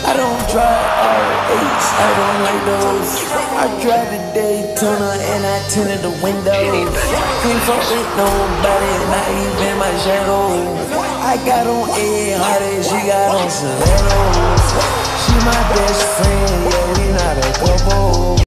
I don't drive R8s, I don't like those. I drive the Daytona and I tinted the windows. Can't fuck with nobody, not even my shadow. I got on A Hardy, she got on stilettos. She my best friend, yeah, we not a couple.